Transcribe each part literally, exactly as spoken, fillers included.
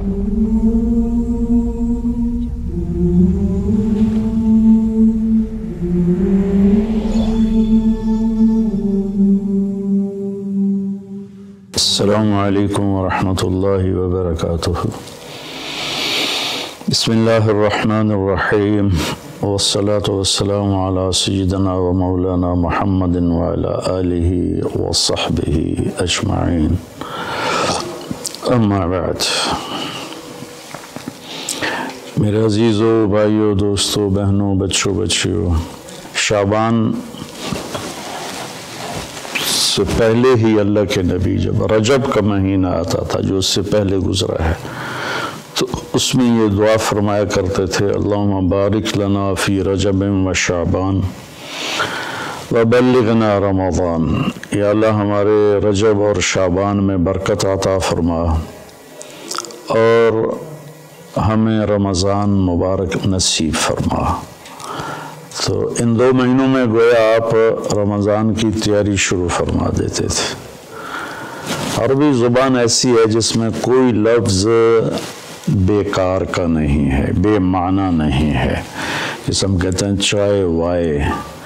السلام علیکم ورحمۃ اللہ وبرکاتہ۔ بسم اللہ الرحمن الرحیم، والصلاة والسلام علی سیدنا و مولانا محمد وعلی آلہ وصحبہ اجمعین، اما بعد۔ میرے عزیزوں، بھائیوں، دوستوں، بہنوں، بچوں، بچیوں، شعبان سے پہلے ہی اللہ کے نبی جب رجب کا مہینہ آتا تھا جو اس سے پہلے گزرا ہے، تو اس میں یہ دعا فرمایا کرتے تھے، اللہم بارک لنا فی رجب و شعبان وبلغنا رمضان۔ یا اللہ ہمارے رجب اور شعبان میں برکت عطا فرما اور ہمیں رمضان مبارک نصیب فرما۔ تو ان دو مہینوں میں گویا آپ رمضان کی تیاری شروع فرما دیتے تھے۔ عربی زبان ایسی ہے جس میں کوئی لفظ بیکار کا نہیں ہے، بے معنی نہیں ہے۔ جس ہم کہتے ہیں چائے وائے،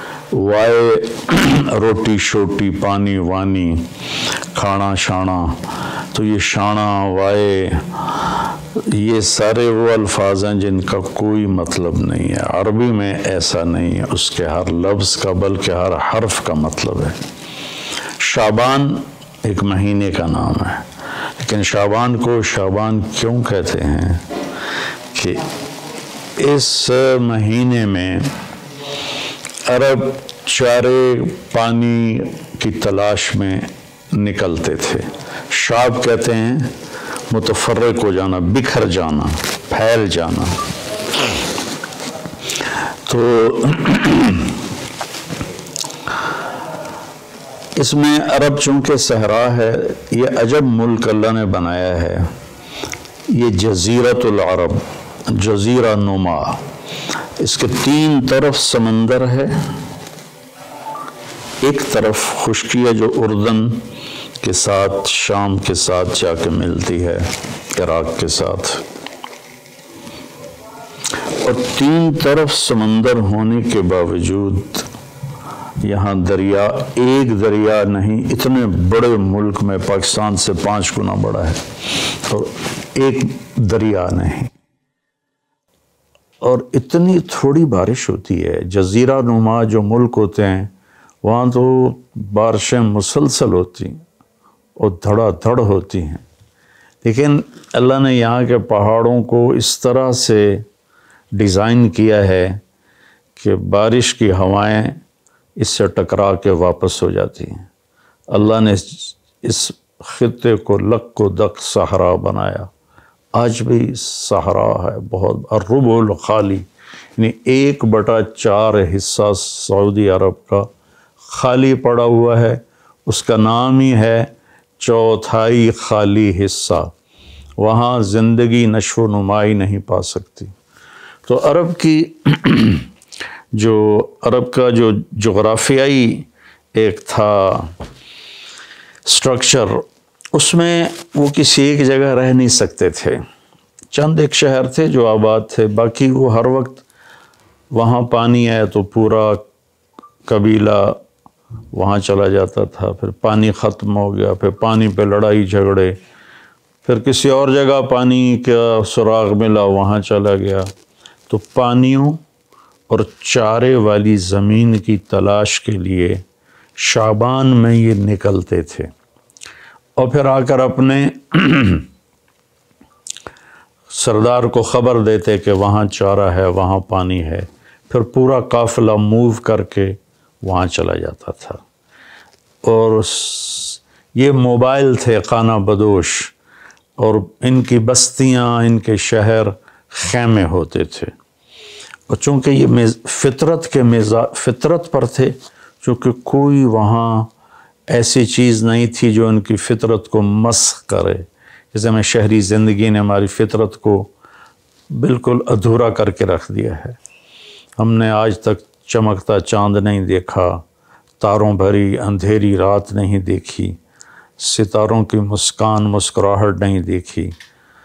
وائے روٹی شوٹی، پانی وانی، کھانا شانا، تو یہ شانا وائے یہ سارے وہ الفاظ ہیں جن کا کوئی مطلب نہیں ہے۔ عربی میں ایسا نہیں ہے، اس کے ہر لفظ کا بلکہ ہر حرف کا مطلب ہے۔ شعبان ایک مہینے کا نام ہے، لیکن شعبان کو شعبان کیوں کہتے ہیں کہ اس مہینے میں عرب چارے پانی کی تلاش میں نکلتے تھے۔ شعب کہتے ہیں متفرق ہو جانا، بکھر جانا، پھیل جانا۔ تو اس میں عرب چونکہ صحرا ہے، یہ عجب ملک اللہ نے بنایا ہے، یہ جزیرۃ العرب، جزیرہ نما، اس کے تین طرف سمندر ہے، ایک طرف خشکی ہے جو اردن کے ساتھ، شام کے ساتھ جا کے ملتی ہے، عراق کے ساتھ، اور تین طرف سمندر ہونے کے باوجود یہاں دریا، ایک دریا نہیں، اتنے بڑے ملک میں پاکستان سے پانچ گنا بڑا ہے اور ایک دریا نہیں، اور اتنی تھوڑی بارش ہوتی ہے۔ جزیرہ نما جو ملک ہوتے ہیں وہاں تو بارشیں مسلسل ہوتی ہیں اور دھڑا دھڑ ہوتی ہیں، لیکن اللہ نے یہاں کے پہاڑوں کو اس طرح سے ڈیزائن کیا ہے کہ بارش کی ہوائیں اس سے ٹکرا کے واپس ہو جاتی ہیں۔ اللہ نے اس خطے کو لک و دک صحرا بنایا، آج بھی صحرا ہے بہت، الربع الخالی، یعنی ایک بٹا چار حصہ سعودی عرب کا خالی پڑا ہوا ہے، اس کا نام ہی ہے چوتھائی خالی حصہ، وہاں زندگی نشو و نمائی نہیں پا سکتی۔ تو عرب کی جو عرب کا جو جغرافیائی ایک تھا سٹرکچر، اس میں وہ کسی ایک جگہ رہ نہیں سکتے تھے، چند ایک شہر تھے جو آباد تھے، باقی وہ ہر وقت وہاں پانی ہے تو پورا قبیلہ وہاں چلا جاتا تھا، پھر پانی ختم ہو گیا، پھر پانی پہ لڑائی جھگڑے، پھر کسی اور جگہ پانی کا سراغ ملا وہاں چلا گیا۔ تو پانیوں اور چارے والی زمین کی تلاش کے لیے شعبان میں یہ نکلتے تھے، اور پھر آ کر اپنے سردار کو خبر دیتے کہ وہاں چارہ ہے، وہاں پانی ہے، پھر پورا قافلہ موو کر کے وہاں چلا جاتا تھا۔ اور یہ موبائل تھے خانہ بدوش، اور ان کی بستیاں، ان کے شہر خیمے ہوتے تھے، اور چونکہ یہ فطرت کے مزاج فطرت پر تھے، چونکہ کوئی وہاں ایسی چیز نہیں تھی جو ان کی فطرت کو مسخ کرے، جیسے میں شہری زندگی نے ہماری فطرت کو بالکل ادھورا کر کے رکھ دیا ہے۔ ہم نے آج تک چمکتا چاند نہیں دیکھا، تاروں بھری اندھیری رات نہیں دیکھی، ستاروں کی مسکان مسکراہٹ نہیں دیکھی،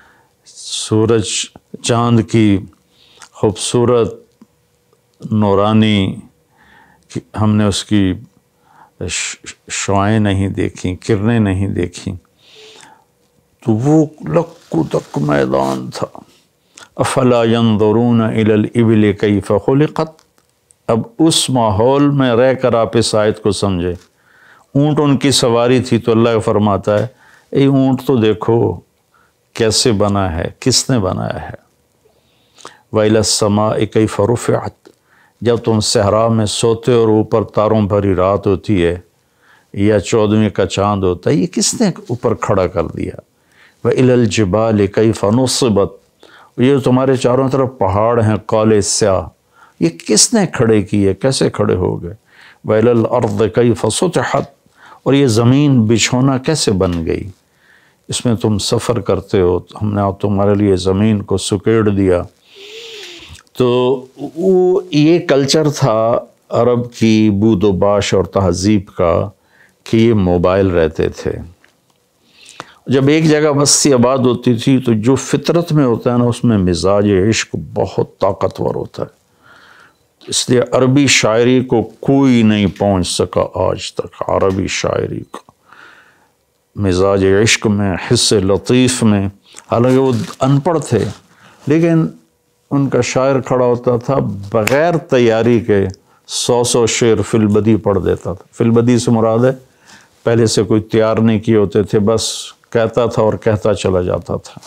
سورج چاند کی خوبصورت نورانی ہم نے اس کی شعائیں نہیں دیکھیں، کرنیں نہیں دیکھیں، تو وہ لکو تک میدان تھا۔ افلا ينظرون الى الابل کیف خلقت، اب اس ماحول میں رہ کر آپ اس آیت کو سمجھے۔ اونٹ ان کی سواری تھی تو اللہ فرماتا ہے اے اونٹ تو دیکھو کیسے بنا ہے، کس نے بنایا ہے۔ وَإِلَى السَّمَاءِ كَيْفَ رُفِعَتْ، جب تم صحرا میں سوتے اور اوپر تاروں بھری رات ہوتی ہے یا چودھویں کا چاند ہوتا ہے، یہ کس نے اوپر کھڑا کر دیا۔ وَإِلَى الْجِبَالِ كَيْفَ نُصِبَتْ، یہ تمہارے چاروں طرف پہاڑ ہیں کالے سیاہ، یہ کس نے کھڑے کیے، کیسے کھڑے ہو گئے۔ وَإِلَى الْأَرْضِ كَيْفَ سُطِحَتْ، اور یہ زمین بچھونا کیسے بن گئی، اس میں تم سفر کرتے ہو، ہم نے تمہارے لیے زمین کو سکیڑ دیا۔ تو وہ یہ کلچر تھا عرب کی بود و باش اور تہذیب کا کہ یہ موبائل رہتے تھے۔ جب ایک جگہ بستی آباد ہوتی تھی تو جو فطرت میں ہوتا ہے نا، اس میں مزاج عشق بہت طاقتور ہوتا ہے، اس لیے عربی شاعری کو کوئی نہیں پہنچ سکا آج تک۔ عربی شاعری کو مزاج عشق میں، حس لطیف میں، حالانکہ وہ ان پڑھ تھے لیکن ان کا شاعر کھڑا ہوتا تھا بغیر تیاری کے سو سو شعر فی البدی پڑھ دیتا تھا۔ فی البدی سے مراد ہے پہلے سے کوئی تیار نہیں کیے ہوتے تھے، بس کہتا تھا اور کہتا چلا جاتا تھا۔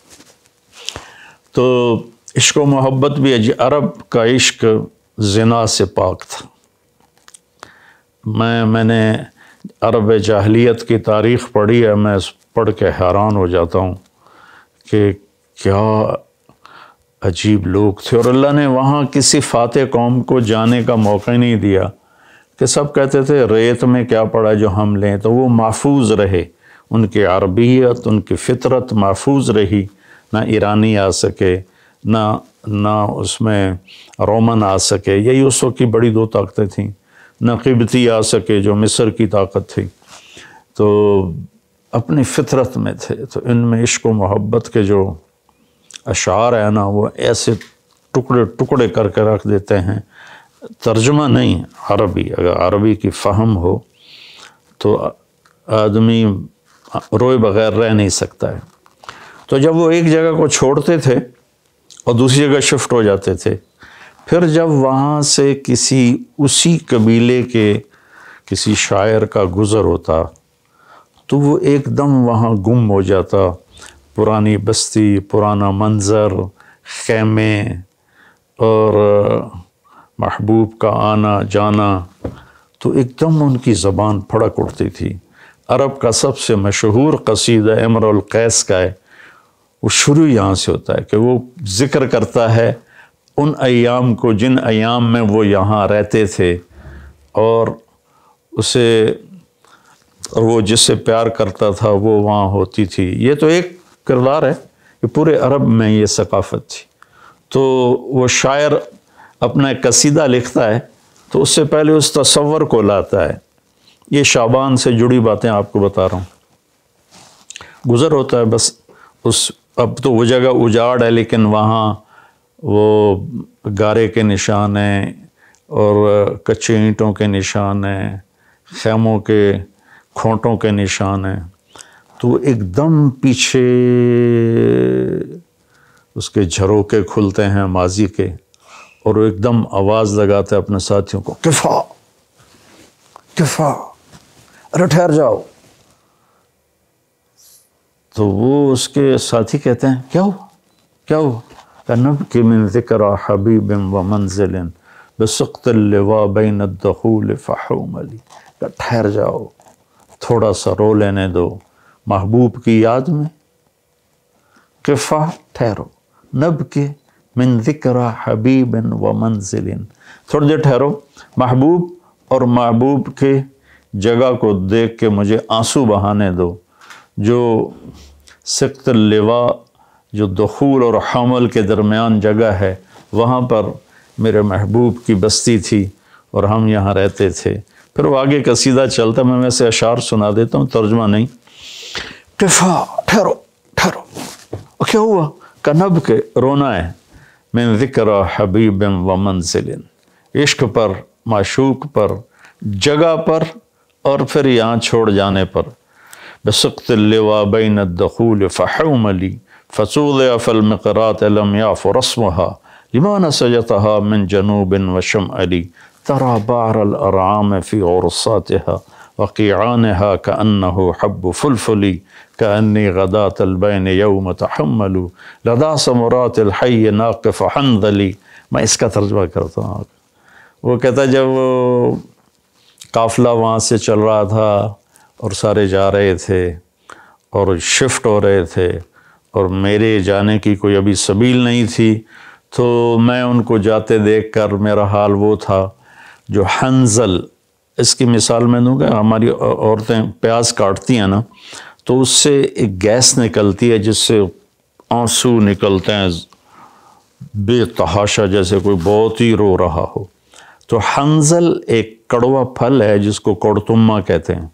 تو عشق و محبت بھی عرب کا عشق زنا سے پاک تھا۔ میں میں نے عرب جاہلیت کی تاریخ پڑھی ہے، میں پڑھ کے حیران ہو جاتا ہوں کہ کیا عجیب لوگ تھے، اور اللہ نے وہاں کسی فاتح قوم کو جانے کا موقع نہیں دیا کہ سب کہتے تھے ریت میں کیا پڑا جو ہم لیں، تو وہ محفوظ رہے، ان کی عربیت، ان کی فطرت محفوظ رہی، نہ ایرانی آ سکے، نہ نہ اس میں رومن آ سکے، یہی اس وقت کی بڑی دو طاقتیں تھیں، نہ قبطی آ سکے جو مصر کی طاقت تھی، تو اپنی فطرت میں تھے۔ تو ان میں عشق و محبت کے جو اشعار ہیں نا، وہ ایسے ٹکڑے ٹکڑے کر کے رکھ دیتے ہیں، ترجمہ نہیں عربی، اگر عربی کی فہم ہو تو آدمی روئے بغیر رہ نہیں سکتا ہے۔ تو جب وہ ایک جگہ کو چھوڑتے تھے اور دوسری جگہ شفٹ ہو جاتے تھے، پھر جب وہاں سے کسی اسی قبیلے کے کسی شاعر کا گزر ہوتا تو وہ ایک دم وہاں گم ہو جاتا، پرانی بستی، پرانا منظر، خیمے اور محبوب کا آنا جانا، تو ایک دم ان کی زبان پھڑک اٹھتی تھی۔ عرب کا سب سے مشہور قصیدہ امرؤ القیس کا ہے، وہ شروع یہاں سے ہوتا ہے کہ وہ ذکر کرتا ہے ان ایام کو جن ایام میں وہ یہاں رہتے تھے، اور اسے وہ جس سے پیار کرتا تھا وہ وہاں ہوتی تھی۔ یہ تو ایک کردار ہے کہ پورے عرب میں یہ ثقافت تھی۔ تو وہ شاعر اپنا ایک قصیدہ لکھتا ہے تو اس سے پہلے اس تصور کو لاتا ہے۔ یہ شعبان سے جڑی باتیں آپ کو بتا رہا ہوں۔ گزر ہوتا ہے بس، اس اب تو وہ جگہ اجاڑ ہے لیکن وہاں وہ گارے کے نشان ہیں اور کچے اینٹوں کے نشان ہیں، خیموں کے کھونٹوں کے نشان ہیں۔ تو ایک دم پیچھے اس کے جھروکے کھلتے ہیں ماضی کے، اور وہ ایک دم آواز لگاتا ہے اپنے ساتھیوں کو، کفا کفا، ارے ٹھہر جاؤ۔ تو وہ اس کے ساتھی کہتے ہیں کیا ہوا کیا ہوا؟ نبکی من ذکر حبیب و منزل بسقط اللواء بین الدخول فحوملی، کہ ٹھہر جاؤ، تھوڑا سا رو لینے دو محبوب کی یاد میں، کفا ٹھہرو، نبکی من ذکر حبیب و منزل، تھوڑی دیر ٹھہرو، محبوب اور محبوب کے جگہ کو دیکھ کے مجھے آنسو بہانے دو۔ جو سقط اللواء، جو دخول اور حمل کے درمیان جگہ ہے، وہاں پر میرے محبوب کی بستی تھی اور ہم یہاں رہتے تھے۔ پھر وہ آگے قصیدہ چلتا، میں ویسے اشعار سنا دیتا ہوں، ترجمہ نہیں۔ کفا ٹھہرو ٹھہرو، کیا ہوا؟ کنب کے رونا ہے، من ذکر حبیب و منزل، عشق پر، معشوق پر، جگہ پر، اور پھر یہاں چھوڑ جانے پر. بسقط اللواء بین الدخول فحوملی فصوضع فی المقرات لم یعف رسمها لما نسجتها من جنوب وشمالی ترى بعر الارعام في عرصاتها وقيعانها كأنه حب فلفلي كأني غداة البين يوم تحمل لدى سمرات الحي ناقف حنظلي. میں اس کا ترجمہ کرتا ہوں. وہ کہتا جب وہ قافلہ وہاں سے چل رہا تھا اور سارے جا رہے تھے اور شفٹ ہو رہے تھے اور میرے جانے کی کوئی ابھی سبیل نہیں تھی، تو میں ان کو جاتے دیکھ کر میرا حال وہ تھا جو حنظل، اس کی مثال میں دوں گا، ہماری عورتیں پیاز کاٹتی ہیں نا تو اس سے ایک گیس نکلتی ہے جس سے آنسو نکلتے ہیں بے تحاشا، جیسے کوئی بہت ہی رو رہا ہو. تو حنظل ایک کڑوا پھل ہے جس کو کڑتما کہتے ہیں.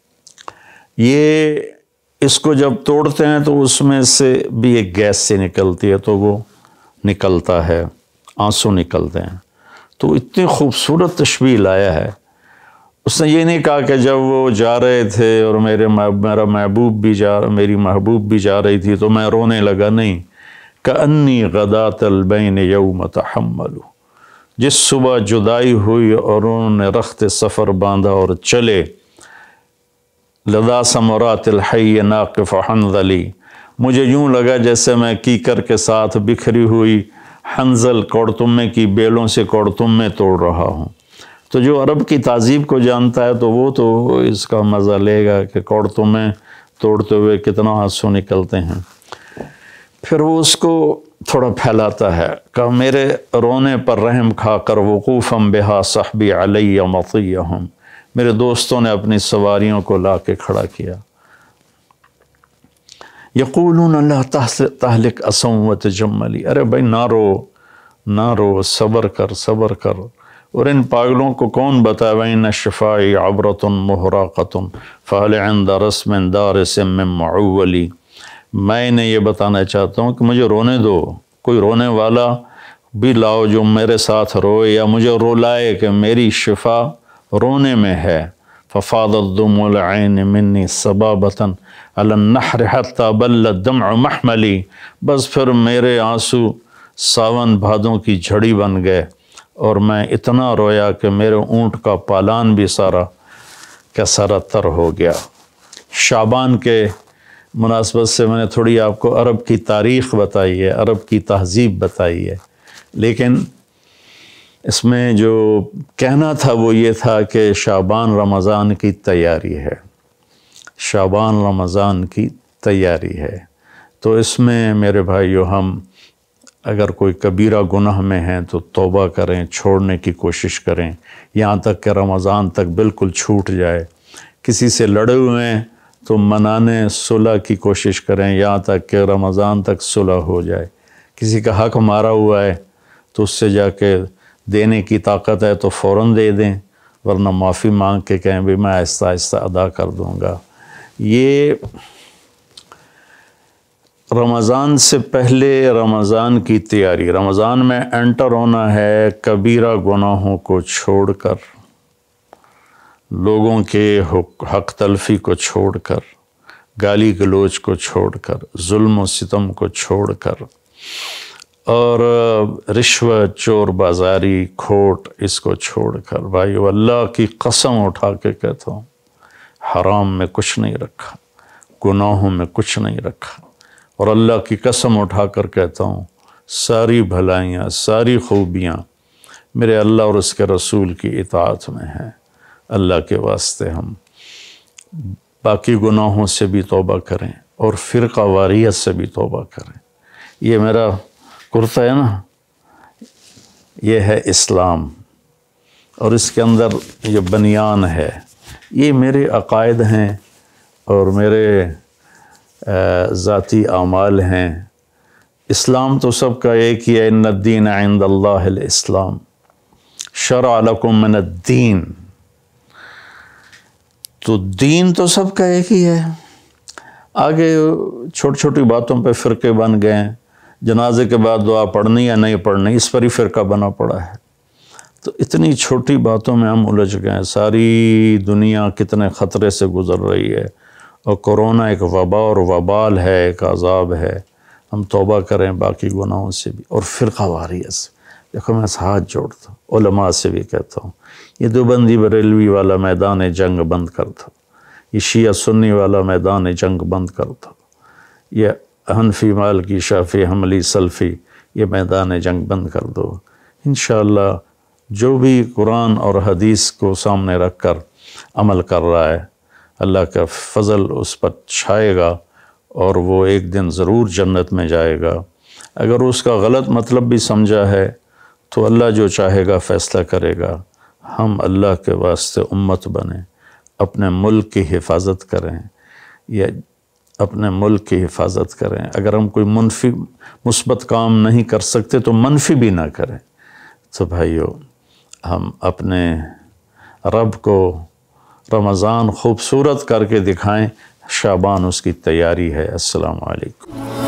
یہ اس کو جب توڑتے ہیں تو اس میں سے بھی ایک گیس سے نکلتی ہے تو وہ نکلتا ہے، آنسو نکلتے ہیں. تو اتنی خوبصورت تشبیہ لایا ہے. اس نے یہ نہیں کہا کہ جب وہ جا رہے تھے اور میرے میرا محبوب بھی جا میری محبوب بھی جا رہی تھی تو میں رونے لگا، نہیں. کأنی غداۃ البین یوم تحمل، جس صبح جدائی ہوئی اور انہوں نے رخت سفر باندھا اور چلے. لدا ثمرات الحی ناقف حنظلی، مجھے یوں لگا جیسے میں کیکر کے ساتھ بکھری ہوئی حنظل کوڑتمے کی بیلوں سے کوڑتمے توڑ رہا ہوں. تو جو عرب کی تہذیب کو جانتا ہے تو وہ تو اس کا مزہ لے گا کہ کوڑتمے توڑتے ہوئے کتنا آنسو نکلتے ہیں. پھر وہ اس کو تھوڑا پھیلاتا ہے کہ میرے رونے پر رحم کھا کر وقوفم بہا صحبی علی مطیہم، میرے دوستوں نے اپنی سواریوں کو لا کے کھڑا کیا. یقولون اللہ تہلک اسم و تجملی، ارے بھائی نہ رو نہ رو، صبر کر صبر کر. اور ان پاگلوں کو کون بتائے وَإِنَّ الشِّفَاءِ عَبْرَةٌ مُحْرَقَةٌ فَهَلْ عِنْدَ رَسْمٍ دَارِسٍ مِّن مَّعُوَّلِ. میں انہیں یہ بتانا چاہتا ہوں کہ مجھے رونے دو، کوئی رونے والا بھی لاؤ جو میرے ساتھ روئے یا مجھے رولائے کہ میری شفا رونے میں ہے. فَفَاضَتْ دُمُوعُ الْعَيْنِ مِنِّي صَبَابَةً عَلَى النَّحْرِ حَتَّى بَلَّ الدَّمْعُ مَحْمَلِي، بس پھر میرے آنسو ساون بھادوں کی جھڑی بن گئے اور میں اتنا رویا کہ میرے اونٹ کا پالان بھی سارا کا سارا تر ہو گیا. شعبان کے مناسبت سے میں نے تھوڑی آپ کو عرب کی تاریخ بتائی ہے، عرب کی تہذیب بتائی ہے، لیکن اس میں جو کہنا تھا وہ یہ تھا کہ شعبان رمضان کی تیاری ہے، شعبان رمضان کی تیاری ہے. تو اس میں میرے بھائیو ہم اگر کوئی کبیرہ گناہ میں ہیں تو توبہ کریں، چھوڑنے کی کوشش کریں یہاں تک کہ رمضان تک بالکل چھوٹ جائے. کسی سے لڑے ہوئے ہیں تو منانے صلح کی کوشش کریں یہاں تک کہ رمضان تک صلح ہو جائے. کسی کا حق مارا ہوا ہے تو اس سے جا کے دینے کی طاقت ہے تو فوراً دے دیں، ورنہ معافی مانگ کے کہیں بھی میں آہستہ آہستہ ادا کر دوں گا. یہ رمضان سے پہلے رمضان کی تیاری، رمضان میں انٹر ہونا ہے کبیرہ گناہوں کو چھوڑ کر، لوگوں کے حق تلفی کو چھوڑ کر، گالی گلوچ کو چھوڑ کر، ظلم و ستم کو چھوڑ کر، اور رشوت، چور بازاری، کھوٹ، اس کو چھوڑ کر. بھائیو اللہ کی قسم اٹھا کے کہتا ہوں حرام میں کچھ نہیں رکھا، گناہوں میں کچھ نہیں رکھا. اور اللہ کی قسم اٹھا کر کہتا ہوں ساری بھلائیاں، ساری خوبیاں میرے اللہ اور اس کے رسول کی اطاعت میں ہیں. اللہ کے واسطے ہم باقی گناہوں سے بھی توبہ کریں اور فرقہ واریت سے بھی توبہ کریں. یہ میرا کرتا ہے نا، یہ ہے اسلام، اور اس کے اندر یہ بنیان ہے، یہ میرے عقائد ہیں اور میرے ذاتی اعمال ہیں. اسلام تو سب کا ایک ہی ہے، ان الدین عند اللہ الاسلام، شرع لکم من الدین. تو دین تو سب کا ایک ہی ہے. آگے چھوٹی چھوٹی باتوں پہ فرقے بن گئے ہیں، جنازے کے بعد دعا پڑھنی یا نہیں پڑھنی، اس پر ہی فرقہ بنا پڑا ہے۔ تو اتنی چھوٹی باتوں میں ہم الجھ گئے ہیں۔ ساری دنیا کتنے خطرے سے گزر رہی ہے، اور کرونا ایک وبا اور وبال ہے، ایک عذاب ہے۔ ہم توبہ کریں باقی گناہوں سے بھی، اور فرقہ واریت سے۔ دیکھو میں ہاتھ جوڑتا ہوں، علماء سے بھی کہتا ہوں، یہ دیوبندی بریلوی والا میدان جنگ بند کر دو، یہ شیعہ سنی والا میدان جنگ بند کر دو، یہ حنفی مالکی شافعی حنبلی سلفی یہ میدان جنگ بند کر دو۔ انشاءاللہ جو بھی قرآن اور حدیث کو سامنے رکھ کر عمل کر رہا ہے، اللہ کا فضل اس پر چھائے گا، اور وہ ایک دن ضرور جنت میں جائے گا۔ اگر اس کا غلط مطلب بھی سمجھا ہے تو اللہ جو چاہے گا فیصلہ کرے گا۔ ہم اللہ کے واسطے امت بنیں، اپنے ملک کی حفاظت کریں، یا اپنے ملک کی حفاظت کریں۔ اگر ہم کوئی منفی مثبت کام نہیں کر سکتے تو منفی بھی نہ کریں۔ تو بھائیو، ہم اپنے رب کو رمضان خوبصورت کر کے دکھائیں، شعبان اس کی تیاری ہے۔ السلام علیکم۔